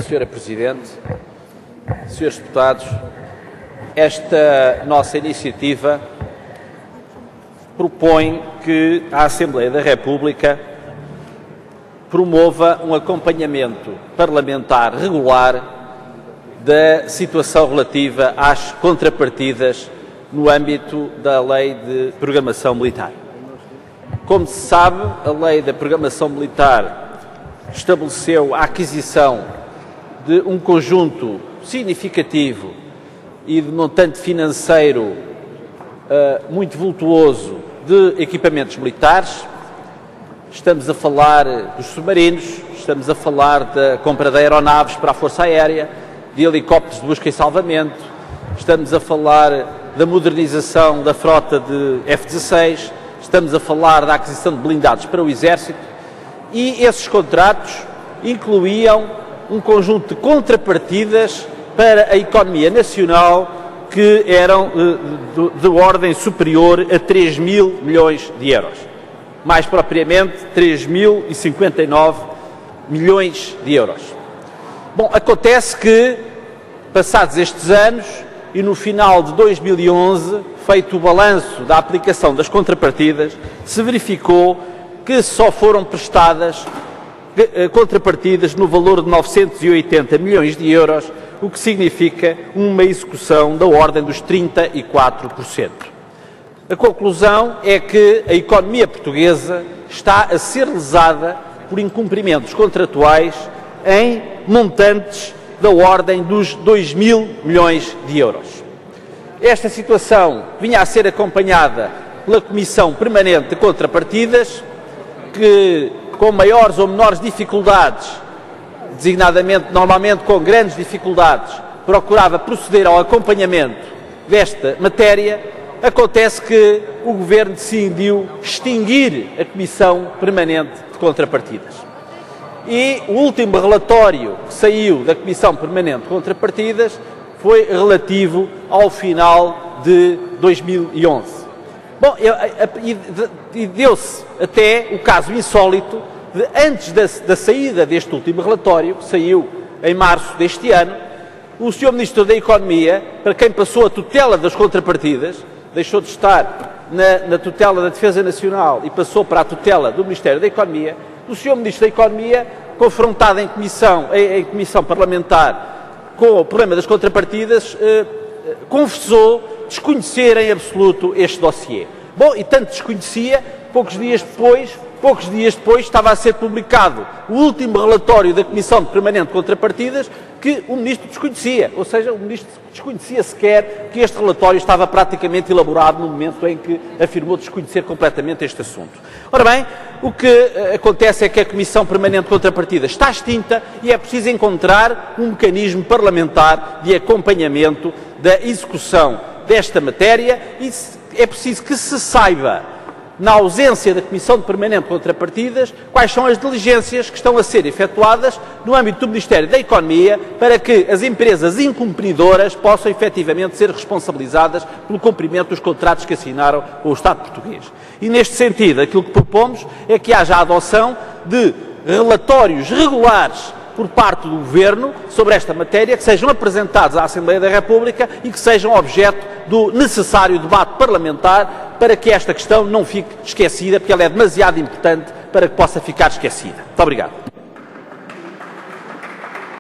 Sra. Presidente, Srs. Deputados, esta nossa iniciativa propõe que a Assembleia da República promova um acompanhamento parlamentar regular da situação relativa às contrapartidas no âmbito da Lei de Programação Militar. Como se sabe, a Lei da Programação Militar estabeleceu a aquisição de um conjunto significativo e de montante financeiro muito vultuoso de equipamentos militares. Estamos a falar dos submarinos, estamos a falar da compra de aeronaves para a Força Aérea, de helicópteros de busca e salvamento, estamos a falar da modernização da frota de F-16, estamos a falar da aquisição de blindados para o Exército, e esses contratos incluíam um conjunto de contrapartidas para a economia nacional que eram de ordem superior a 3 mil milhões de euros. Mais propriamente, 3.059 milhões de euros. Bom, acontece que, passados estes anos, e no final de 2011, feito o balanço da aplicação das contrapartidas, se verificou que só foram prestadas contrapartidas no valor de 980 milhões de euros, o que significa uma execução da ordem dos 34%. A conclusão é que a economia portuguesa está a ser lesada por incumprimentos contratuais em montantes da ordem dos 2 mil milhões de euros. Esta situação vinha a ser acompanhada pela Comissão Permanente de Contrapartidas, que, com maiores ou menores dificuldades, designadamente, normalmente com grandes dificuldades, procurava proceder ao acompanhamento desta matéria. Acontece que o Governo decidiu extinguir a Comissão Permanente de Contrapartidas. E o último relatório que saiu da Comissão Permanente de Contrapartidas foi relativo ao final de 2011. Bom, e deu-se até o caso insólito de, antes da saída deste último relatório, que saiu em março deste ano, o Sr. Ministro da Economia, para quem passou a tutela das contrapartidas, deixou de estar na tutela da Defesa Nacional e passou para a tutela do Ministério da Economia, o Sr. Ministro da Economia, confrontado em comissão parlamentar com o problema das contrapartidas, confessou desconhecer em absoluto este dossiê. Bom, e tanto desconhecia, poucos dias depois estava a ser publicado o último relatório da Comissão Permanente de Contrapartidas, que o Ministro desconhecia, ou seja, o Ministro desconhecia sequer que este relatório estava praticamente elaborado no momento em que afirmou desconhecer completamente este assunto. Ora bem, o que acontece é que a Comissão Permanente de Contrapartidas está extinta e é preciso encontrar um mecanismo parlamentar de acompanhamento da execução desta matéria e é preciso que se saiba, na ausência da Comissão Permanente de Contrapartidas, quais são as diligências que estão a ser efetuadas no âmbito do Ministério da Economia para que as empresas incumpridoras possam efetivamente ser responsabilizadas pelo cumprimento dos contratos que assinaram com o Estado português. E neste sentido, aquilo que propomos é que haja a adoção de relatórios regulares por parte do Governo sobre esta matéria, que sejam apresentados à Assembleia da República e que sejam objeto do necessário debate parlamentar para que esta questão não fique esquecida, porque ela é demasiado importante para que possa ficar esquecida. Muito obrigado.